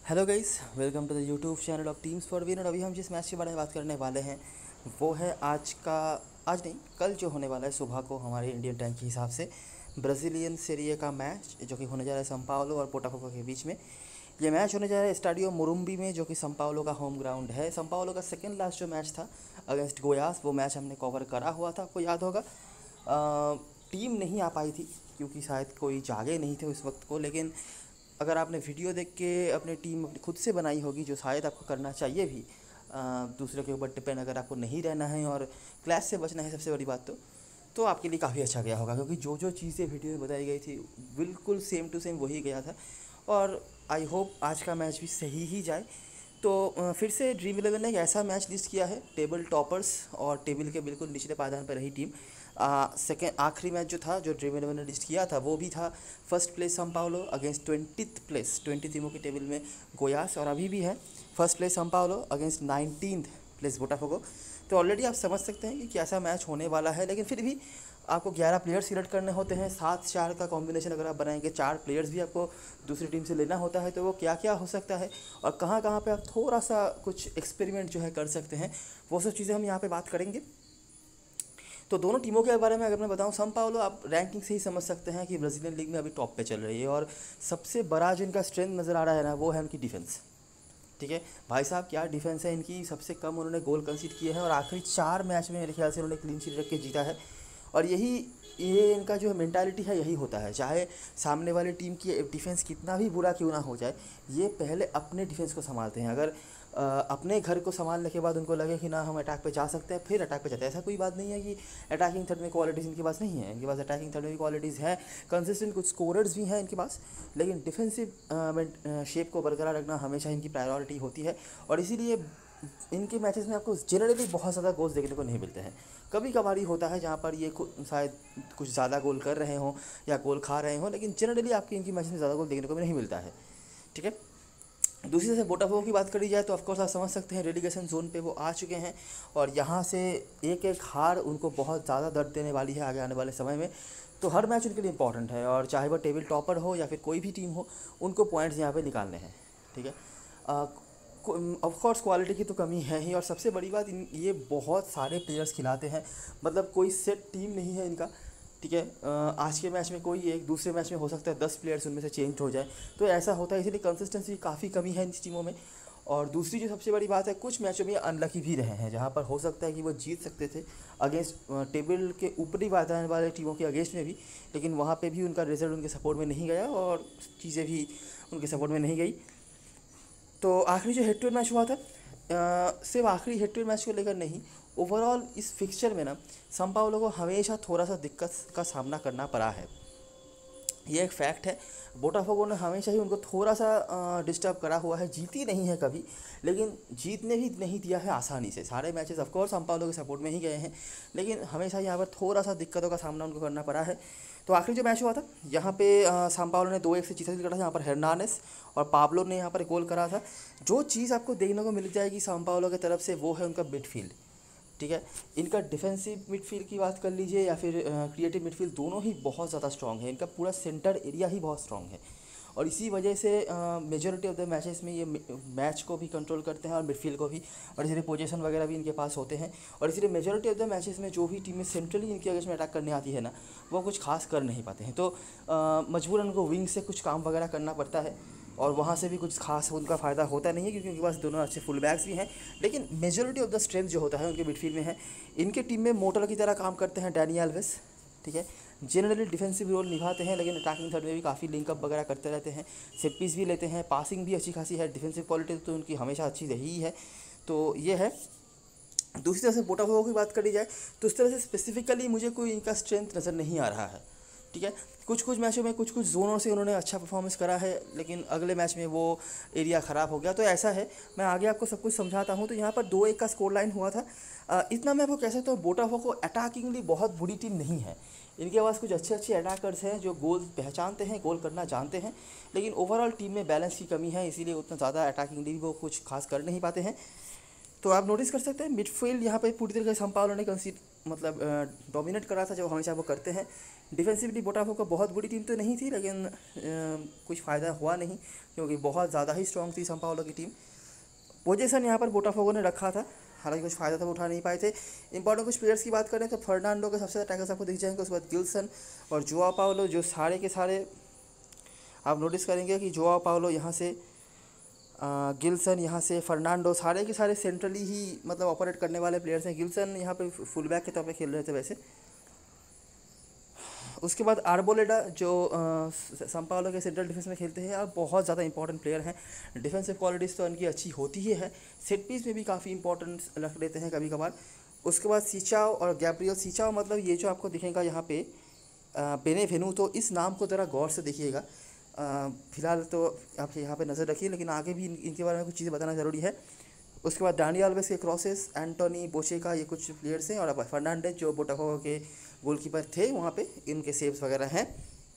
Hello guys, welcome to the YouTube channel of teams for win. और अभी हम जिस मैच के बारे में बात करने वाले हैं वो है आज नहीं कल जो होने वाला है सुबह को हमारे इंडियन टाइम के हिसाब से ब्राज़ीलियन सीरिया का मैच जो कि होने जा रहा है सão पाउलो और बोटाफोगो के बीच में। ये मैच होने जा रहा है स्टाडियो मोरुम्बी में, जो कि सão पाउलो का होम ग्राउंड है। सão पाउलो का सेकेंड लास्ट जो मैच था अगेंस्ट गोयास, वो मैच हमने कवर करा हुआ था, आपको याद होगा। टीम नहीं आ पाई थी क्योंकि शायद कोई जागे नहीं थे उस वक्त को, लेकिन अगर आपने वीडियो देख के अपनी टीम अपनी खुद से बनाई होगी, जो शायद आपको करना चाहिए भी, दूसरे के ऊपर डिपेंड अगर आपको नहीं रहना है और क्लैश से बचना है सबसे बड़ी बात, तो आपके लिए काफ़ी अच्छा गया होगा, क्योंकि जो जो चीज़ें वीडियो में बताई गई थी बिल्कुल सेम टू सेम वही गया था। और आई होप आज का मैच भी सही ही जाए। तो फिर से ड्रीम 11 ने एक ऐसा मैच लिस्ट किया है, टेबल टॉपर्स और टेबल के बिल्कुल निचले पायदान पर रही टीम। सेकेंड आखिरी मैच जो था, जो ड्रीम 11 ने लिस्ट किया था, वो भी था फर्स्ट प्लेस सão पाउलो अगेंस्ट 20th प्लेस 20 टीमों की टेबल में गोयास, और अभी भी है फर्स्ट प्लेस सão Paulo against 19th place Botafogo. तो ऑलरेडी आप समझ सकते हैं कि कैसा मैच होने वाला है। लेकिन फिर भी आपको 11 प्लेयर्स सिलेक्ट करने होते हैं, 7-4 का कॉम्बिनेशन अगर आप बनाएंगे, 4 प्लेयर्स भी आपको दूसरी टीम से लेना होता है, तो वो क्या क्या हो सकता है और कहाँ कहाँ पे आप थोड़ा सा कुछ एक्सपेरिमेंट जो है कर सकते हैं, वो सब चीज़ें हम यहाँ पे बात करेंगे। तो दोनों टीमों के बारे में अगर मैं बताऊं, सão पाउलो आप रैंकिंग से ही समझ सकते हैं कि ब्राज़ीलियन लीग में अभी टॉप पे चल रही है, और सबसे बड़ा जो इनका स्ट्रेंथ नज़र आ रहा है ना, वो है उनकी डिफेंस। ठीक है भाई साहब, क्या डिफेंस है इनकी। सबसे कम उन्होंने गोल कंसीड किए हैं और आखिरी 4 मैच में मेरे ख्याल से उन्होंने क्लीन शीट रख के जीता है। और ये इनका जो मेंटालिटी है यही होता है, चाहे सामने वाली टीम की डिफेंस कितना भी बुरा क्यों ना हो जाए, ये पहले अपने डिफेंस को संभालते हैं। अगर अपने घर को संभालने के बाद उनको लगे कि ना हम अटैक पे जा सकते हैं, फिर अटैक पे जाते हैं। ऐसा कोई बात नहीं है कि अटैकिंग थर्ड में क्वालिटीज़ इनके पास नहीं है, इनके पास अटैकिंग थर्ड में क्वालिटीज़ हैं, कंसिस्टेंट कुछ स्कोरर्स भी हैं इनके पास, लेकिन डिफेंसिव शेप को बरकरार रखना हमेशा इनकी प्रायोरिटी होती है। और इसीलिए इनके मैचेस में आपको जनरली बहुत ज़्यादा गोल्स देखने को नहीं मिलते हैं। कभी कभार ही होता है जहाँ पर ये शायद कुछ ज़्यादा गोल कर रहे हों या गोल खा रहे हों, लेकिन जनरली आपकी इनकी मैचेस में ज़्यादा गोल देखने को भी नहीं मिलता है। ठीक है, दूसरी तरफ से बोटाफोगो की बात करी जाए तो ऑफकोर्स आप समझ सकते हैं रेलीगेशन जोन पे वो आ चुके हैं, और यहाँ से एक एक हार उनको बहुत ज़्यादा दर्द देने वाली है आगे आने वाले समय में। तो हर मैच उनके लिए इंपॉर्टेंट है, और चाहे वो टेबल टॉपर हो या फिर कोई भी टीम हो, उनको पॉइंट्स यहाँ पे निकालने हैं। ठीक है, ऑफकोर्स क्वालिटी की तो कमी है ही, और सबसे बड़ी बात ये बहुत सारे प्लेयर्स खिलाते हैं, मतलब कोई सेट टीम नहीं है इनका। ठीक है, आज के मैच में कोई एक, दूसरे मैच में हो सकता है 10 प्लेयर्स उनमें से चेंज हो जाए, तो ऐसा होता है, इसलिए कंसिस्टेंसी काफ़ी कमी है इन टीमों में। और दूसरी जो सबसे बड़ी बात है, कुछ मैचों में अनलकी भी रहे हैं जहाँ पर हो सकता है कि वो जीत सकते थे अगेंस्ट टेबल के ऊपरी पायदान वाले टीमों के अगेंस्ट में भी, लेकिन वहाँ पे भी उनका रिजल्ट उनके सपोर्ट में नहीं गया और चीज़ें भी उनके सपोर्ट में नहीं गई। तो आखिरी जो हेड टू हेड मैच हुआ था, सिर्फ आखिरी हेड टू हेड मैच को लेकर नहीं, ओवरऑल इस फिक्सचर में ना सão पाउलो को हमेशा थोड़ा सा दिक्कत का सामना करना पड़ा है, ये एक फैक्ट है। बोटाफोगो ने हमेशा ही उनको थोड़ा सा डिस्टर्ब करा हुआ है, जीती नहीं है कभी, लेकिन जीतने भी नहीं दिया है आसानी से। सारे मैचेस ऑफकोर्स सão पाउलो के सपोर्ट में ही गए हैं, लेकिन हमेशा यहाँ पर थोड़ा सा दिक्कतों का सामना उनको करना पड़ा है। तो आखिरी जो मैच हुआ था यहाँ पे सão पाउलो ने 2-1 से जीता था, यहाँ पर हेर्नांडेस और पाब्लो ने यहाँ पर गोल करा था। जो चीज़ आपको देखने को मिल जाएगी सão पाउलो की तरफ से, वो है उनका मिडफील्ड। ठीक है, इनका डिफेंसिव मिडफील्ड की बात कर लीजिए या फिर क्रिएटिव मिडफील्ड, दोनों ही बहुत ज़्यादा स्ट्रॉन्ग है। इनका पूरा सेंटर एरिया ही बहुत स्ट्रॉन्ग है, और इसी वजह से मेजॉरिटी ऑफ द मैचेस में ये मैच को भी कंट्रोल करते हैं और मिडफील्ड को भी, और इसीलिए पोजीशन वगैरह भी इनके पास होते हैं। और इसीलिए मेजॉरिटी ऑफ द मैचेस में जो भी टीमें सेंट्रली इनके अगेंस्ट में अटैक करने आती है ना, वो कुछ खास कर नहीं पाते हैं। तो मजबूरन उनको विंग से कुछ काम वगैरह करना पड़ता है, और वहाँ से भी कुछ खास उनका फ़ायदा होता नहीं है, क्योंकि उनके पास दोनों अच्छे फुल बैक्स भी हैं। लेकिन मेजॉरिटी ऑफ द स्ट्रेंथ जो होता है उनके मिडफील्ड में है। इनके टीम में मोटर की तरह काम करते हैं डैनी एल्वेस। ठीक है, जनरली डिफेंसिव रोल निभाते हैं, लेकिन अटैकिंग थर्ड में भी काफ़ी लिंकअप वगैरह करते रहते हैं, सेट पीस भी लेते हैं, पासिंग भी अच्छी खासी है, डिफेंसिव क्वालिटी तो उनकी हमेशा अच्छी रही है। तो ये है। दूसरी तरह से बोटाफोगो की बात करी जाए तो उस तरह से स्पेसिफिकली मुझे कोई इनका स्ट्रेंथ नज़र नहीं आ रहा है। ठीक है, कुछ मैचों में कुछ जोनों से उन्होंने अच्छा परफॉर्मेंस करा है, लेकिन अगले मैच में वो एरिया ख़राब हो गया। तो ऐसा है, मैं आगे आपको सब कुछ समझाता हूँ। तो यहाँ पर 2-1 का स्कोर लाइन हुआ था। इतना मैं आपको कह सकता हूँ, बोटाफोगो अटैकिंगली बहुत बुरी टीम नहीं है। इनके पास कुछ अच्छे अटैकर्स हैं जो गोल पहचानते हैं, गोल करना जानते हैं, लेकिन ओवरऑल टीम में बैलेंस की कमी है, इसीलिए उतना ज़्यादा अटैकिंगली वो कुछ खास कर नहीं पाते हैं। तो आप नोटिस कर सकते हैं मिडफील्ड यहाँ पे पूरी तरीके से सão पाउलो ने मतलब डोमिनेट कर रहा था जो हमेशा वो करते हैं। डिफेंसिवली बोटाफोगो बहुत बुरी टीम तो नहीं थी, लेकिन कुछ फ़ायदा हुआ नहीं क्योंकि बहुत ज़्यादा ही स्ट्रॉन्ग थी सांपाओलो की टीम। पोजीशन यहाँ पर बोटाफोगो ने रखा था, हालांकि कुछ फ़ायदा तो उठा नहीं पाए थे। इंपॉर्टेंट कुछ प्लेयर्स की बात करें तो फर्नांडो के सबसे ज़्यादा टैकल्स आपको दिख जाएंगे, उसके बाद गिल्सन और जोआ पाउलो, जो सारे के सारे आप नोटिस करेंगे कि जोआ पाउलो यहाँ से, गिल्सन यहाँ से, फर्नांडो, सारे के सारे सेंट्रली ही मतलब ऑपरेट करने वाले प्लेयर्स हैं। गिल्सन यहाँ पे फुल बैक के तौर पे खेल रहे थे वैसे। उसके बाद आर्बोलेडा जो सांपाओलो के सेंट्रल डिफेंस में खेलते हैं और बहुत ज़्यादा इंपॉर्टेंट प्लेयर हैं। डिफेंसिव क्वालिटीज़ तो उनकी अच्छी होती ही है, सेट पीस में भी काफ़ी इंपॉर्टेंस रख लेते हैं कभी कभार। उसके बाद सिचाओ और गैब्रियल सिचाओ, मतलब ये जो आपको दिखेगा यहाँ पे बेनेवेनु, तो इस नाम को ज़रा गौर से देखिएगा। फिलहाल तो आप यहाँ पे नज़र रखिए, लेकिन आगे भी इनके बारे में कुछ चीज़ें बताना ज़रूरी है। उसके बाद डानी अल्वेस के क्रॉसेस, एंटोनी बोचेका, ये कुछ प्लेयर्स हैं। और अब फर्नांडेज जो बोटाफोगो के गोलकीपर थे वहाँ पे, इनके सेव्स वगैरह हैं।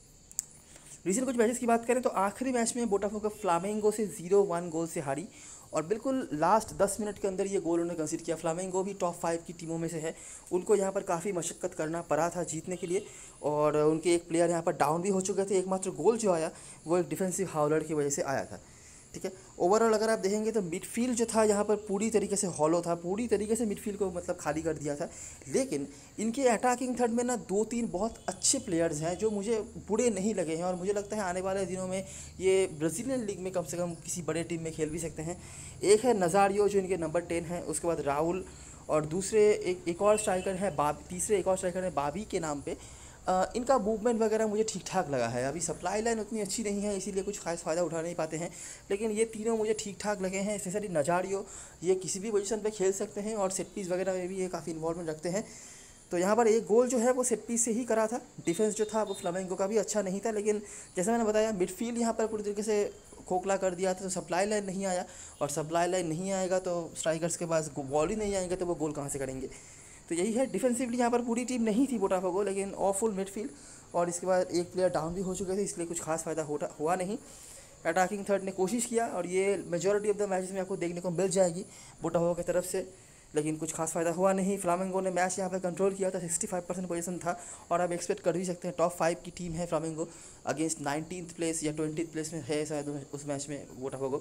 रिसेंट कुछ मैचेस की बात करें तो आखिरी मैच में बोटाफोगो फ्लामेंगो से 0-1 गोल से हारी और बिल्कुल लास्ट 10 मिनट के अंदर ये गोल उन्होंने कंसीडर किया। फ्लामेंगो भी टॉप 5 की टीमों में से है, उनको यहाँ पर काफ़ी मशक्क़त करना पड़ा था जीतने के लिए और उनके एक प्लेयर यहाँ पर डाउन भी हो चुके थे। एकमात्र गोल जो आया वो एक डिफेंसिव हाउलर की वजह से आया था, ठीक है। ओवरऑल अगर आप देखेंगे तो मिडफील्ड जो था यहाँ पर पूरी तरीके से हॉलो था, पूरी तरीके से मिडफील्ड को मतलब खाली कर दिया था। लेकिन इनके अटैकिंग थर्ड में ना 2-3 बहुत अच्छे प्लेयर्स हैं जो मुझे बुरे नहीं लगे हैं और मुझे लगता है आने वाले दिनों में ये ब्राज़ीलियन लीग में कम से कम किसी बड़े टीम में खेल भी सकते हैं। एक है नज़ारियो जो इनके नंबर 10 है, उसके बाद राहुल और दूसरे एक और स्ट्राइकर है तीसरे एक और स्ट्राइकर है बाबी के नाम पे। इनका मूवमेंट वगैरह मुझे ठीक ठाक लगा है। अभी सप्लाई लाइन उतनी अच्छी नहीं है, इसीलिए कुछ खास फ़ायदा उठा नहीं पाते हैं, लेकिन ये तीनों मुझे ठीक ठाक लगे हैं। स्पेशली नज़ारियो, ये किसी भी पोजीशन पे खेल सकते हैं और सेट पीस वगैरह में भी ये काफ़ी इन्वॉल्वमेंट रखते हैं। तो यहाँ पर एक गोल जो है वो सेट पीस से ही करा था। डिफेंस जो था वो फ्लामेंगो का भी अच्छा नहीं था, लेकिन जैसे मैंने बताया मिडफील्ड यहाँ पर पूरी तरीके से खोखला कर दिया था। तो सप्लाई लाइन नहीं आया और सप्लाई लाइन नहीं आएगा तो स्ट्राइकर्स के पास बॉल ही नहीं आएंगे तो वो गोल कहाँ से करेंगे। तो यही है, डिफेंसिवली यहाँ पर पूरी टीम नहीं थी बोटाफोगो, लेकिन ऑफुल मिडफील्ड और इसके बाद एक प्लेयर डाउन भी हो चुके थे, इसलिए कुछ खास फ़ायदा हुआ नहीं। अटैकिंग थर्ड ने कोशिश किया और ये मेजॉरिटी ऑफ द मैचेस में आपको देखने को मिल जाएगी बोटाफोगो की तरफ से, लेकिन कुछ खास फ़ायदा हुआ नहीं। फ्लामेंगो ने मैच यहाँ पर कंट्रोल किया था, 65% पोजीशन था और आप एक्सपेक्ट कर भी सकते हैं टॉप 5 की टीम है फ्लामेंगो अगेंस्ट 19th प्लेस या 20th प्लेस में है शायद उस मैच में बोटाफोगो।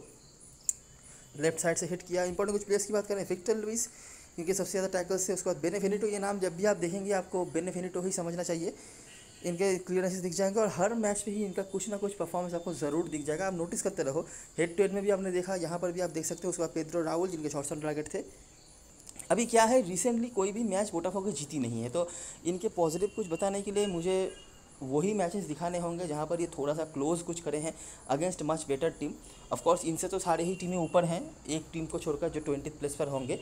लेफ्ट साइड से हिट किया। इंपॉर्टेंट कुछ प्लेयर्स की बात करें, विक्टर लुइस क्योंकि सबसे ज़्यादा टैकल्स से, उसके बाद बेनेफिनिटो, ये नाम जब भी आप देखेंगे आपको बेनेफिनिटो ही समझना चाहिए। इनके क्लियरेंसेस दिख जाएंगे और हर मैच में ही इनका कुछ ना कुछ परफॉर्मेंस आपको ज़रूर दिख जाएगा, आप नोटिस करते रहो। हेड टू हेड में भी आपने देखा, यहाँ पर भी आप देख सकते हो। उसके बाद पेड्रो राहुल जिनके शॉट्स ऑन टारगेट थे। अभी क्या है, रिसेंटली कोई भी मैच बोटाफोगो जीती नहीं है, तो इनके पॉजिटिव कुछ बताने के लिए मुझे वही मैचेस दिखाने होंगे जहाँ पर ये थोड़ा सा क्लोज कुछ करे हैं against much better team. Of course इनसे तो सारे ही टीमें ऊपर हैं, एक टीम को छोड़कर जो 20th प्लेस पर होंगे।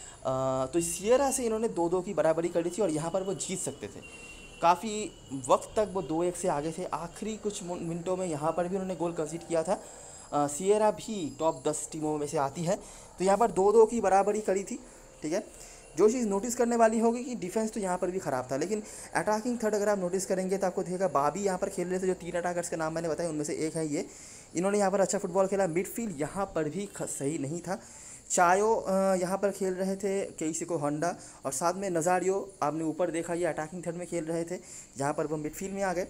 तो सियरा से इन्होंने 2-2 की बराबरी करी थी और यहाँ पर वो जीत सकते थे। काफ़ी वक्त तक वो 2-1 से आगे थे, आखिरी कुछ मिनटों में यहाँ पर भी उन्होंने गोल कंसीड किया था। सियरा भी टॉप 10 टीमों में से आती है, तो यहाँ पर 2-2 की बराबरी करी थी, ठीक है। जो चीज़ नोटिस करने वाली होगी कि डिफेंस तो यहाँ पर भी ख़राब था, लेकिन अटैकिंग थर्ड अगर आप नोटिस करेंगे तो आपको दिखेगा बाबी यहाँ पर खेल रहे थे, जो 3 अटैकर्स का नाम मैंने बताया उनमें से एक है ये। इन्होंने यहाँ पर अच्छा फुटबॉल खेला। मिडफील्ड यहाँ पर भी सही नहीं था। चायो यहाँ पर खेल रहे थे, केइसिको होंडा और साथ में नज़ारियो आपने ऊपर देखा, ये अटैकिंग थर्ड में खेल रहे थे, जहाँ पर वो मिडफील्ड में आ गए।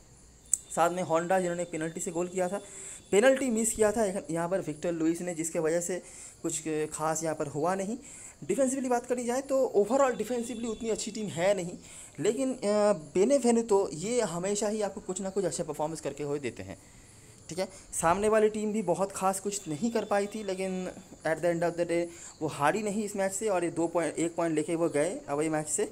साथ में होंडा जिन्होंने पेनल्टी से गोल किया था, पेनल्टी मिस किया था यहाँ पर विक्टर लुइस ने, जिसके वजह से कुछ खास यहाँ पर हुआ नहीं। डिफेंसिवली बात करी जाए तो ओवरऑल डिफेंसिवली उतनी अच्छी टीम है नहीं, लेकिन बेनेवेनुतो ये हमेशा ही आपको कुछ ना कुछ अच्छे परफॉर्मेंस करके हुए देते हैं, ठीक है। सामने वाली टीम भी बहुत खास कुछ नहीं कर पाई थी, लेकिन at the end of the day वो हारी नहीं इस मैच से और ये 1 पॉइंट लेके वो गए अवई मैच से।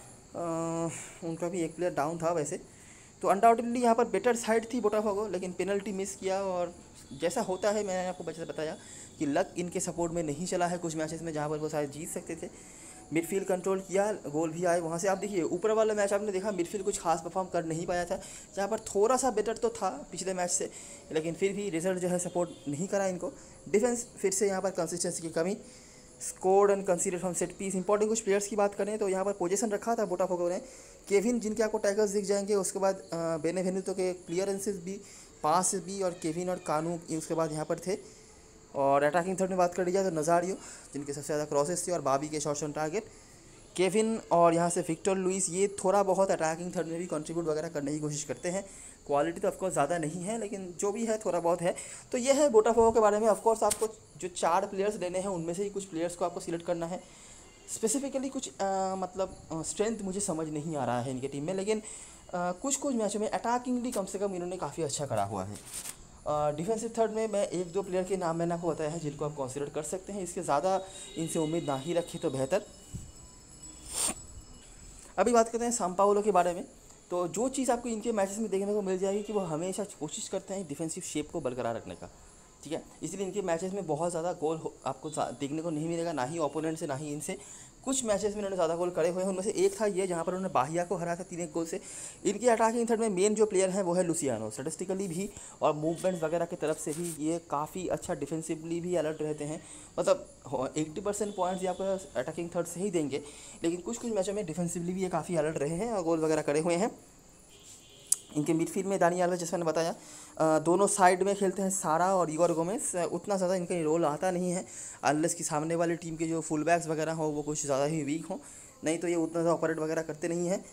उनका भी एक प्लेयर डाउन था वैसे, तो अनडाउटेडली यहाँ पर बेटर साइड थी बोटाफोगो, लेकिन पेनल्टी मिस किया और जैसा होता है मैंने आपको बच्चे से बताया कि लक इनके सपोर्ट में नहीं चला है कुछ मैचेस में जहाँ पर वो शायद जीत सकते थे। मिडफील्ड कंट्रोल किया, गोल भी आए वहाँ से। आप देखिए ऊपर वाला मैच आपने देखा, मिडफील्ड कुछ खास परफॉर्म कर नहीं पाया था, जहाँ पर थोड़ा सा बेटर तो था पिछले मैच से, लेकिन फिर भी रिजल्ट जो है सपोर्ट नहीं करा इनको। डिफेंस फिर से यहाँ पर कंसिस्टेंसी की कमी। Scored and concede from set piece. Important कुछ प्लेयर्स की बात करें तो यहाँ पर पोजीशन रखा था बोटाफोगो ने, केविन जिनके आपको टैकल्स दिख जाएंगे, उसके बाद बेनेवेनुतो के क्लियरेंसेस भी, पास भी, और केविन और कानू उसके बाद यहाँ पर थे। और अटैकिंग थर्ड में बात कर ली जाए तो नज़ारियो जिनके सबसे ज़्यादा क्रॉसेस थे और बाबी के शॉट्स ऑन टारगेट। केविन और यहाँ से विक्टर लुइस, ये थोड़ा बहुत अटैकिंग थर्ड में भी कंट्रीब्यूट वगैरह करने की कोशिश करते हैं। क्वालिटी तो ऑफकोर्स ज़्यादा नहीं है, लेकिन जो भी है थोड़ा बहुत है। तो ये है बोटाफोगो के बारे में। ऑफकोर्स आपको जो 4 प्लेयर्स लेने हैं उनमें से ही कुछ प्लेयर्स को आपको सिलेक्ट करना है। स्पेसिफिकली कुछ मतलब स्ट्रेंथ मुझे समझ नहीं आ रहा है इनके टीम में, लेकिन कुछ कुछ मैचों में अटैकिंगली कम से कम इन्होंने काफ़ी अच्छा करा हुआ है। डिफेंसिव थर्ड में मैं 1-2 प्लेयर के नाम मैंने आपको बताया है जिनको आप कंसिडर कर सकते हैं। इसके ज़्यादा इनसे उम्मीद ना ही रखें तो बेहतर। अभी बात करते हैं सांपाओलो के बारे में। तो जो चीज़ आपको इनके मैचेस में देखने को मिल जाएगी कि वो हमेशा कोशिश करते हैं डिफेंसिव शेप को बरकरार रखने का, ठीक है। इसलिए इनके मैचेस में बहुत ज़्यादा गोल आपको देखने को नहीं मिलेगा, ना ही ओपोनेंट से ना ही इनसे। कुछ मैचेस में उन्होंने ज़्यादा गोल करे हुए हैं, उनमें से एक था ये जहाँ पर उन्होंने बाहिया को हराया था 3-1 गोल से। इनके अटैकिंग थर्ड में मेन जो प्लेयर है वो है लुसियानो। स्टैटिस्टिकली भी और मूवमेंट्स वगैरह की तरफ से भी ये काफ़ी अच्छा डिफेंसिवली भी अलर्ट रहते हैं। मतलब 80% पॉइंट्स ये आपको अटैकिंग थर्ड से ही देंगे, लेकिन कुछ कुछ मैचों में डिफेंसिवली भी ये काफ़ी अलर्ट रहे हैं और गोल वगैरह करे हुए हैं। इनके मिडफील्ड में दानी आल्वेज, जैसे मैंने बताया, दोनों साइड में खेलते हैं सारा और इगोर गोमेस। उतना ज़्यादा इनका रोल आता नहीं है अनलेस कि सामने वाली टीम के जो फुल बैक्स वगैरह हो वो कुछ ज़्यादा ही वीक हो, नहीं तो ये उतना ज़्यादा ऑपरेट वगैरह करते नहीं हैं।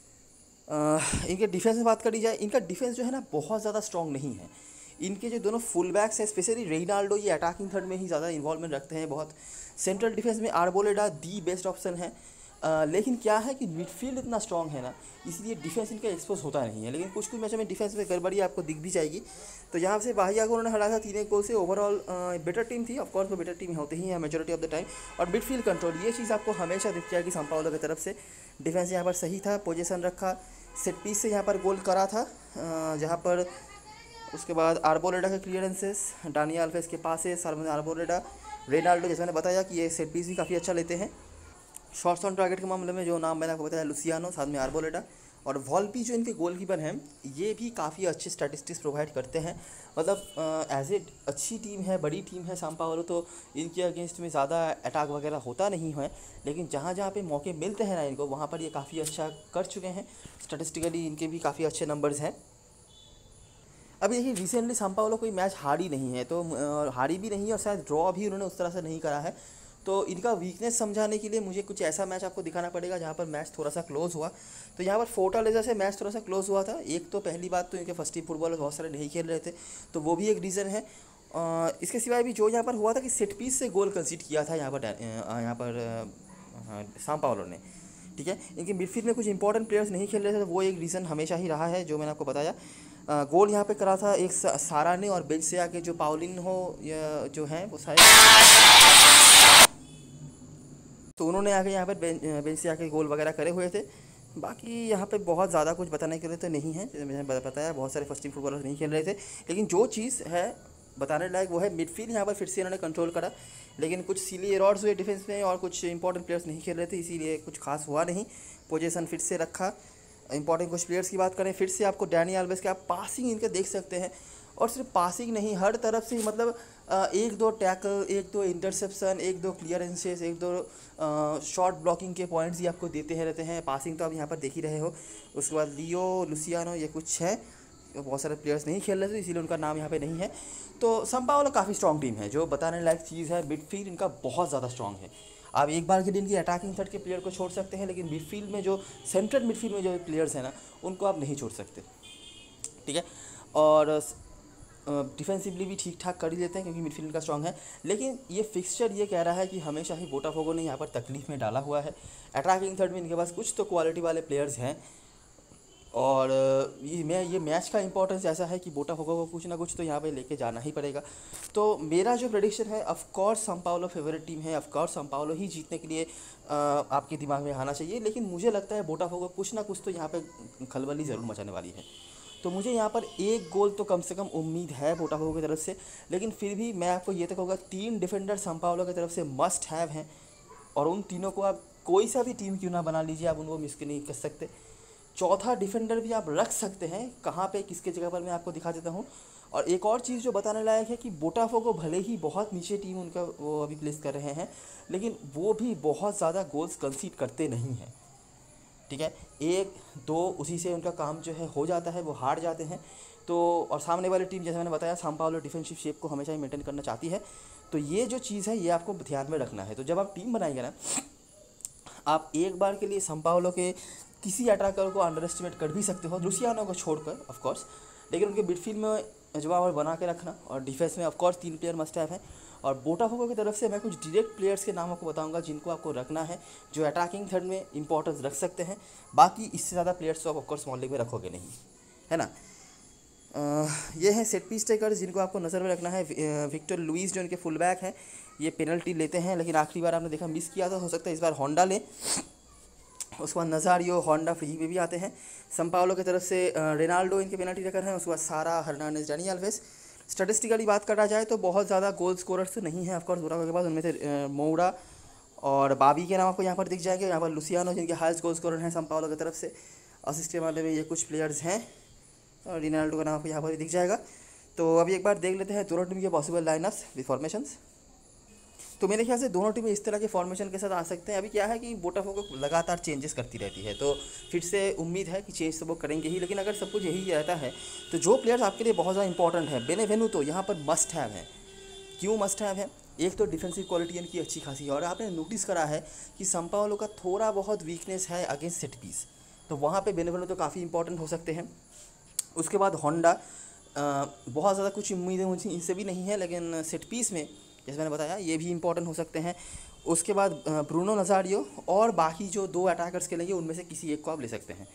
इनके डिफेंस में बात करी जाए, इनका डिफेंस जो है ना बहुत ज़्यादा स्ट्रॉन्ग नहीं है। इनके जो दोनों फुल बैक्स हैं, स्पेशली रेनाल्डो, ये अटैकिंग थर्ड में ही ज़्यादा इन्वॉल्वमेंट रखते हैं बहुत। सेंट्रल डिफेंस में आर्बोलेडा दी बेस्ट ऑप्शन है। लेकिन क्या है कि मिडफील्ड इतना स्ट्रॉन्ग है ना, इसलिए डिफेंस इनका एक्सपोज होता नहीं है। लेकिन कुछ कुछ मैचों में डिफेंस में गड़बड़ी आपको दिख भी जाएगी। तो यहाँ से बाहिया को उन्होंने हराया था 3-1 गोल से। ओवरऑल बेटर टीम थी, ऑफकोर्स वो बेटर टीम होते ही हैं मेजोरिटी ऑफ द टाइम। और मिडफील्ड कंट्रोल, ये चीज़ आपको हमेशा दिख जाएगी सांपाओलो की तरफ से। डिफेंस यहाँ पर सही था, पोजीशन रखा, सेट पीस से यहाँ पर गोल करा था, जहाँ पर उसके बाद आर्बोलेडा के क्लियरेंसेस, डानी आल्वेज के पास है, सामने आर्बोलेडा, रेनाल्डो, जैसे मैंने बताया कि ये सेट पीस भी काफ़ी अच्छा लेते हैं। शॉट्स ऑन टारगेट के मामले में जो नाम मैंने आपको बताया, लुसियानो, साथ में आर्बोलेडा और वॉल्पी जो इनके गोलकीपर हैं, ये भी काफ़ी अच्छे स्टैटिस्टिक्स प्रोवाइड करते हैं। मतलब एज ए अच्छी टीम है, बड़ी टीम है सांपाओलो, तो इनके अगेंस्ट में ज़्यादा अटैक वगैरह होता नहीं है, लेकिन जहाँ जहाँ पे मौके मिलते हैं ना इनको, वहाँ पर ये काफ़ी अच्छा कर चुके हैं। स्टैटिस्टिकली इनके भी काफ़ी अच्छे नंबर्स हैं। अभी देखिए रिसेंटली सांपाओलो कोई मैच हारी नहीं है, तो हारी भी नहीं है और शायद ड्रॉ भी उन्होंने उस तरह से नहीं करा है। तो इनका वीकनेस समझाने के लिए मुझे कुछ ऐसा मैच आपको दिखाना पड़ेगा जहाँ पर मैच थोड़ा सा क्लोज हुआ। तो यहाँ पर फोर्टालेजा से मैच थोड़ा सा क्लोज हुआ था। एक तो पहली बात तो इनके फर्स्ट टीम फुटबॉलर बहुत सारे नहीं खेल रहे थे, तो वो भी एक रीज़न है। इसके सिवाय भी जो यहाँ पर हुआ था कि सेट पीस से गोल कंसीड किया था यहाँ पर सांपाओलो ने, ठीक है। इनके मिडफील्ड में कुछ इंपॉर्टेंट प्लेयर्स नहीं खेल रहे थे, तो वो एक रीज़न हमेशा ही रहा है जो मैंने आपको बताया। गोल यहाँ पे करा था एक सारा ने, और बेंच से आके जो पाउलिन हो या जो है वो शायद, तो उन्होंने आके यहाँ पर बेंच से आके गोल वगैरह करे हुए थे। बाकी यहाँ पे बहुत ज़्यादा कुछ बताने के लिए तो नहीं है, जैसे मैंने बताया बहुत सारे फर्स्ट टीम फुटबॉलर नहीं खेल रहे थे, लेकिन जो चीज़ है बताने लायक वो है मिडफील्ड यहाँ पर फिर से इन्होंने कंट्रोल करा। लेकिन कुछ सिली एरर्स हुए डिफेंस में और कुछ इंपॉर्टेंट प्लेयर्स नहीं खेल रहे थे, इसीलिए कुछ खास हुआ नहीं। पोजीशन फिर से रखा। इंपॉर्टेंट कुछ प्लेयर्स की बात करें फिर से, आपको डैनी आल्वेज के आप पासिंग इनके देख सकते हैं, और सिर्फ पासिंग नहीं, हर तरफ से मतलब 1-2 tackle, 1-2 interception, 1-2 clearances, 1-2 short blocking के पॉइंट्स ही आपको देते रहते हैं। पासिंग तो आप यहाँ पर देख ही रहे हो। उसके बाद लियो, लुसियानो, ये कुछ है, बहुत सारे प्लेयर्स नहीं खेल रहे थे इसीलिए उनका नाम यहाँ पे नहीं है। तो सांपाओलो काफ़ी स्ट्रॉन्ग टीम है। जो बताने लायक चीज़ है, मिडफील्ड इनका बहुत ज़्यादा स्ट्रॉन्ग है। आप एक बार के लिए इनकी अटैकिंग थर्ड के प्लेयर को छोड़ सकते हैं, लेकिन मिडफील्ड में जो सेंट्रल मिडफील्ड में जो प्लेयर्स हैं ना, उनको आप नहीं छोड़ सकते, ठीक है। और डिफेंसिवली भी ठीक ठाक कर ही लेते हैं क्योंकि मिडफील्ड का स्ट्रॉन्ग है। लेकिन ये फिक्सचर ये कह रहा है कि हमेशा ही बोटाफोगो ने यहाँ पर तकलीफ में डाला हुआ है। अटैकिंग थर्ड में इनके पास कुछ तो क्वालिटी वाले प्लेयर्स हैं, और ये मैच का इंपॉर्टेंस ऐसा है कि बोटाफोगो को कुछ ना कुछ तो यहाँ पे लेके जाना ही पड़ेगा। तो मेरा जो प्रेडिक्शन है, of course Sao Paulo favourite team है, ऑफ कोर्स सांपाओलो ही जीतने के लिए आपके दिमाग में आना चाहिए, लेकिन मुझे लगता है बोटाफोगो कुछ ना कुछ तो यहाँ पे खलबली ज़रूर मचाने वाली है। तो मुझे यहाँ पर 1 गोल तो कम से कम उम्मीद है बोटाफोगो की तरफ से। लेकिन फिर भी मैं आपको ये तो कहूँगा 3 डिफेंडर सांपाओलो की तरफ से मस्ट हैव हैं, और उन तीनों को आप कोई सा भी टीम क्यों ना बना लीजिए, आप उनको मिस नहीं कर सकते। चौथा डिफेंडर भी आप रख सकते हैं, कहाँ पे किसके जगह पर मैं आपको दिखा देता हूँ। और एक और चीज़ जो बताने लायक है कि बोटाफोगो भले ही बहुत नीचे टीम उनका वो अभी प्लेस कर रहे हैं, लेकिन वो भी बहुत ज़्यादा गोल्स कंसीड करते नहीं हैं, ठीक है। 1-2 उसी से उनका काम जो है हो जाता है, वो हार जाते हैं। तो और सामने वाली टीम, जैसे मैंने बताया, सांपाओलो डिफेंसिव शेप को हमेशा ही मेंटेन करना चाहती है। तो ये जो चीज़ है ये आपको ध्यान में रखना है। तो जब आप टीम बनाएंगे ना, आप एक बार के लिए संपाओलो के किसी अटैकर को अंडर एस्टिमेट कर भी सकते हो, लुसियानो को छोड़कर ऑफ कोर्स, लेकिन उनके मिडफील्ड में जवाब बना के रखना और डिफेंस में of course 3 player must have हैं। और बोटाफोगो की तरफ से मैं कुछ डायरेक्ट प्लेयर्स के नामों को बताऊंगा जिनको आपको रखना है, जो अटैकिंग थर्ड में इंपॉर्टेंस रख सकते हैं। बाकी इससे ज़्यादा प्लेयर्स तो आप ऑफकोर्स स्मॉल लीग में रखोगे नहीं, है ना। ये हैं सेट पीस टेकर्स जिनको आपको नज़र में रखना है। विक्टर लुइस जो इनके फुल बैक हैं, ये पेनल्टी लेते हैं, लेकिन आखिरी बार आपने देखा मिस किया था, हो सकता है इस बार होंडा ले। उसके बाद नज़ारियो होंडा फ्री में भी आते हैं। संपाओलो की तरफ से रेनाल्डो इनके पेनल्टी टेकर हैं। उसके बाद सारा हर्नांडेज, डैनी अल्वेस। स्टैटिस्टिकली बात करा जाए तो बहुत ज़्यादा गोल स्कोरर्स नहीं है ऑफकोर्स बोटाफोगो के पास, उनमें से मोड़ा और बाबी के नाम आपको यहाँ पर दिख जाएंगे। यहाँ पर लुसियानो जिनके हाईएस्ट गोल स्कोरर हैं संपाओलो की तरफ से। असिस्ट के मामले में ये कुछ प्लेयर्स हैं और रोनाल्डो का नाम आपको यहाँ पर दिख जाएगा। तो अभी एक बार देख लेते हैं दोनों टीम के पॉसिबल लाइनअप्स विद फॉर्मेशंस। तो मेरे ख्याल से दोनों टीमें इस तरह के फॉर्मेशन के साथ आ सकते हैं। अभी क्या है कि बोटाफोगो लगातार चेंजेस करती रहती है, तो फिर से उम्मीद है कि चेंज तो वो करेंगे ही, लेकिन अगर सब कुछ यही रहता है तो जो प्लेयर्स आपके लिए बहुत ज़्यादा इंपॉर्टेंट है, बेनेवेनुतो यहाँ पर मस्ट हैव है। क्यों मस्ट हैव है? एक तो डिफेंसिव क्वालिटी इनकी अच्छी खासी है, और आपने नोटिस करा है कि संपाओलो का थोड़ा बहुत वीकनेस है अगेंस्ट सेट पीस, तो वहाँ पे बेनेवेनुतो काफ़ी इंपॉर्टेंट हो सकते हैं। उसके बाद होंडा, बहुत ज़्यादा कुछ उम्मीदें मुझे इनसे भी नहीं है, लेकिन सेट पीस में जैसे मैंने बताया ये भी इंपॉर्टेंट हो सकते हैं। उसके बाद ब्रूनो नज़ारियो और बाकी जो 2 अटैकर्स खेलेंगे उनमें से किसी एक को आप ले सकते हैं।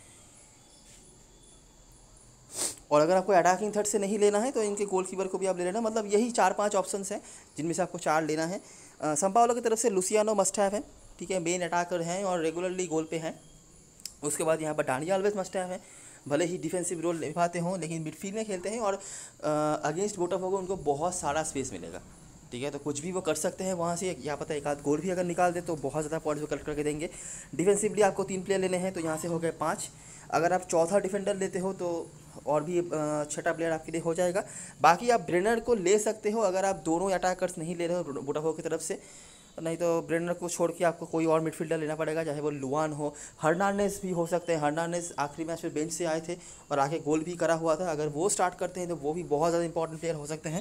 और अगर आपको अटैकिंग थर्ड से नहीं लेना है तो इनके गोलकीपर को भी आप ले लेना। मतलब यही 4-5 ऑप्शंस हैं जिनमें से आपको 4 लेना है। संपाओलो की तरफ से लुसियानो मस्ट हैव है, ठीक है, मेन अटैकर हैं और रेगुलरली गोल पे हैं। उसके बाद यहाँ पर डानी अल्वेस मस्ट हैव है, भले ही डिफेंसिव रोल निभाते हों लेकिन मिडफील्ड में खेलते हैं और अगेंस्ट बोटाफोगो उनको बहुत सारा स्पेस मिलेगा, ठीक है, तो कुछ भी वो कर सकते हैं वहाँ से। क्या पता एक आध गोल भी अगर निकाल दे तो बहुत ज़्यादा पॉइंट्स वो कलेक्ट करके देंगे। डिफेंसिवली आपको 3 प्लेयर लेने हैं, तो यहाँ से हो गए 5। अगर आप चौथा डिफेंडर लेते हो तो और भी छठा प्लेयर आपके लिए हो जाएगा। बाकी आप ब्रेनर को ले सकते हो अगर आप दोनों अटैकर्स नहीं ले रहे हो बोटाफोगो की तरफ से, नहीं तो ब्रेनर को छोड़ के आपको कोई और मिडफील्डर लेना पड़ेगा, चाहे वो लुआन हो, हर्नांडेज भी हो सकते हैं। हर्नांडेज आखिरी मैच में बेंच से आए थे और आके गोल भी करा हुआ था, अगर वो स्टार्ट करते हैं तो वो भी बहुत ज़्यादा इंपॉर्टेंट प्लेयर हो सकते हैं।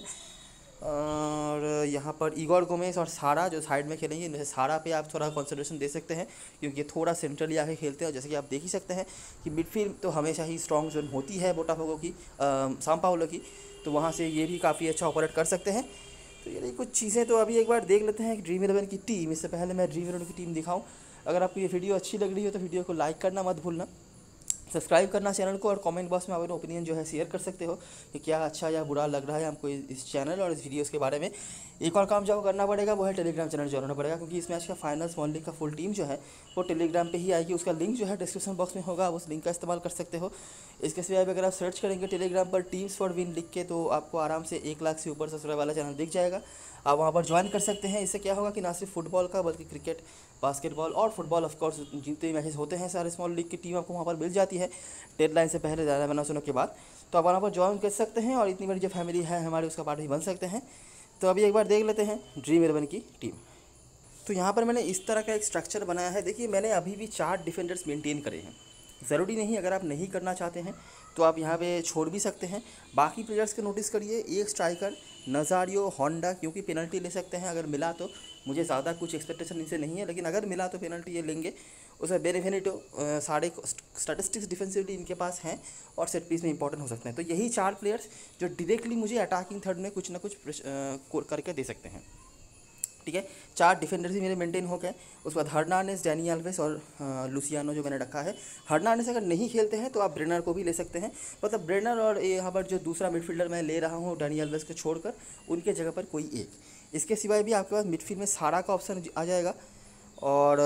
और यहाँ पर इगोर गोमेज और सारा जो साइड में खेलेंगे, इनमें से सारा पे आप थोड़ा कंसिडरेशन दे सकते हैं क्योंकि ये थोड़ा सेंट्रली आके खेलते हैं। और जैसे कि आप देख ही सकते हैं कि मिडफील्ड तो हमेशा ही स्ट्रॉन्ग जोन होती है बोटाफोगो की, सांपाओलो की, तो वहाँ से ये भी काफ़ी अच्छा ऑपरेट कर सकते हैं। तो ये कुछ चीज़ें तो अभी एक बार देख लेते हैं ड्रीम 11 की टीम। इससे पहले मैं ड्रीम 11 की टीम दिखाऊँ, अगर आपको ये वीडियो अच्छी लग रही हो तो वीडियो को लाइक करना मत भूलना, सब्सक्राइब करना चैनल को, और कमेंट बॉक्स में अपना ओपिनियन जो है शेयर कर सकते हो कि क्या अच्छा या बुरा लग रहा है हमको इस चैनल और इस वीडियोस के बारे में। एक और काम जो करना पड़ेगा वो है टेलीग्राम चैनल ज्वाइन होना पड़ेगा, क्योंकि इस मैच का फाइनल स्मॉल लीग का फुल टीम जो है वो टेलीग्राम पे ही आएगी। उसका लिंक जो है डिस्क्रिप्शन बॉक्स में होगा, उस लिंक का इस्तेमाल कर सकते हो। इसके सिवाय अगर आप सर्च करेंगे टेलीग्राम पर टीम्स फॉर विन लिख के तो आपको आराम से 1 लाख से ऊपर सब्सक्राइब वाला चैनल दिख जाएगा, आप वहाँ पर ज्वाइन कर सकते हैं। इससे क्या होगा कि ना सिर्फ फुटबॉल का बल्कि क्रिकेट, बास्केटबॉल और फुटबॉल ऑफकोर्स जितने मैचेस होते हैं सारे स्मॉल लीग की टीम आपको वहाँ पर मिल जाती है डेडलाइन से पहले, ज़्यादा बनासुनों के बाद, तो आप वहाँ पर ज्वाइन कर सकते हैं और इतनी बड़ी जो फैमिली है हमारी उसका पार्ट भी बन सकते हैं। तो अभी एक बार देख लेते हैं ड्रीम 11 की टीम। तो यहाँ पर मैंने इस तरह का एक स्ट्रक्चर बनाया है। देखिए मैंने अभी भी 4 डिफेंडर्स मेंटेन करे हैं, ज़रूरी नहीं अगर आप नहीं करना चाहते हैं तो आप यहाँ पे छोड़ भी सकते हैं। बाकी प्लेयर्स के नोटिस करिए, एक स्ट्राइकर नज़ारियो, होंडा, क्योंकि पेनल्टी ले सकते हैं अगर मिला तो, मुझे ज़्यादा कुछ एक्सपेक्टेशन इनसे नहीं है लेकिन अगर मिला तो पेनल्टी ये लेंगे। उसमें बेनेवेनुतो, सारे स्टैटिस्टिक्स डिफेंसिवली इनके पास हैं और सेट पीस में इंपॉर्टेंट हो सकते हैं। तो यही 4 प्लेयर्स जो डायरेक्टली मुझे अटैकिंग थर्ड में कुछ ना कुछ करके दे सकते हैं, ठीक है। 4 डिफेंडर्स ही मेरे मेंटेन हो गए। उसके बाद हर्नांडेज, डैनी अल्वेस और लुसियानो जो मैंने रखा है। हर्नांडेज अगर नहीं खेलते हैं तो आप ब्रेनर को भी ले सकते हैं, मतलब ब्रेनर और यहाँ पर जो दूसरा मिडफील्डर मैं ले रहा हूँ डैनी अल्वेस को छोड़कर, उनके जगह पर कोई एक। इसके सिवाय भी आपके पास मिडफील्ड में सारा का ऑप्शन आ जाएगा और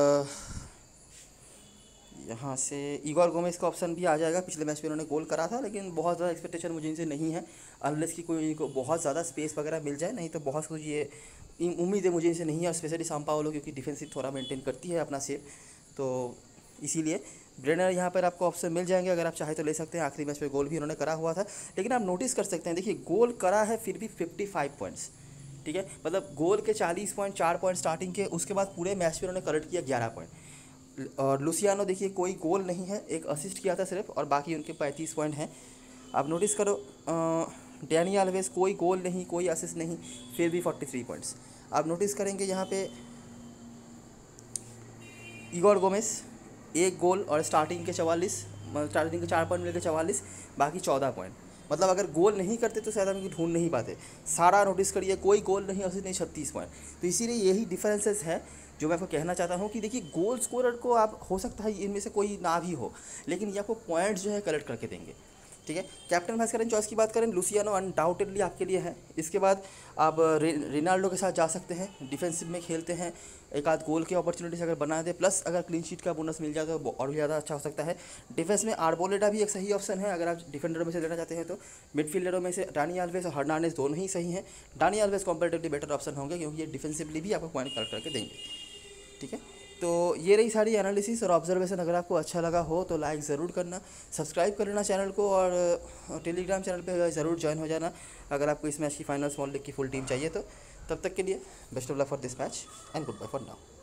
यहाँ से इगोर गोमेज का ऑप्शन भी आ जाएगा। पिछले मैच में उन्होंने गोल करा था लेकिन बहुत ज़्यादा एक्सपेक्टेशन मुझे इनसे नहीं है, अनलेस कि कोई इनको बहुत ज़्यादा स्पेस वगैरह मिल जाए, नहीं तो बहुत कुछ ये उम्मीद है मुझे इनसे नहीं है। और स्पेशली सांपाओलो क्योंकि डिफेंसिव थोड़ा मेंटेन करती है अपना सेफ, तो इसीलिए ब्रेनर यहाँ पर आपको ऑप्शन मिल जाएंगे, अगर आप चाहे तो ले सकते हैं। आखिरी मैच में गोल भी उन्होंने करा हुआ था, लेकिन आप नोटिस कर सकते हैं, देखिए गोल करा है फिर भी 55 पॉइंट्स, ठीक है, मतलब गोल के 40 पॉइंट, 4 पॉइंट स्टार्टिंग के, उसके बाद पूरे मैच में उन्होंने कलेक्ट किया 11 पॉइंट। और लुसियानो देखिए कोई गोल नहीं है, एक असिस्ट किया था सिर्फ, और बाकी उनके 35 पॉइंट हैं। आप नोटिस करो, डैनी अल्वेस कोई गोल नहीं, कोई असिस्ट नहीं, फिर भी 43 पॉइंट्स। आप नोटिस करेंगे यहाँ पे इगोर गोमेस 1 गोल और स्टार्टिंग के 44, स्टार्टिंग के 4 पॉइंट मिलकर 44, बाकी 14 पॉइंट। मतलब अगर गोल नहीं करते तो शायद हम इनको ढूंढ नहीं पाते। सारा नोटिस करिए, कोई गोल नहीं और नहीं 36 पॉइंट। तो इसीलिए यही डिफरेंसेस है जो मैं आपको कहना चाहता हूँ कि देखिए गोल स्कोरर को आप हो सकता है इनमें से कोई ना भी हो, लेकिन ये आपको पॉइंट्स जो है कलेक्ट करके देंगे। ठीक है, कैप्टन वाइस कैप्टन चॉइस की बात करें, लुसियानो अनडाउटेडली आपके लिए है। इसके बाद आप रिनाल्डो के साथ जा सकते हैं, डिफेंसिव में खेलते हैं, एक आध गोल की अपॉर्चुनिटीज अगर बना दे, प्लस अगर क्लीन शीट का बोनस मिल जाए तो और भी ज़्यादा अच्छा हो सकता है। डिफेंस में आर्बोलेटा भी एक सही ऑप्शन है अगर आप डिफेंडर में से लेना चाहते हैं तो। मिडफील्डरों में से डानी अल्वेस और हर्नांडेज दोनों ही सही हैं। Dani Alves comparatively better option होंगे क्योंकि ये डिफेंसिवली भी आपको पॉइंट कलेक्ट करके देंगे। ठीक है, तो ये रही सारी एनालिसिस और ऑब्जर्वेशन। अगर आपको अच्छा लगा हो तो लाइक ज़रूर करना, सब्सक्राइब कर लेना चैनल को, और टेलीग्राम चैनल पे ज़रूर ज्वाइन हो जाना अगर आपको इस मैच की फाइनल स्मॉल लीग की फुल टीम चाहिए तो। तब तक के लिए best of luck for this match and goodbye for now.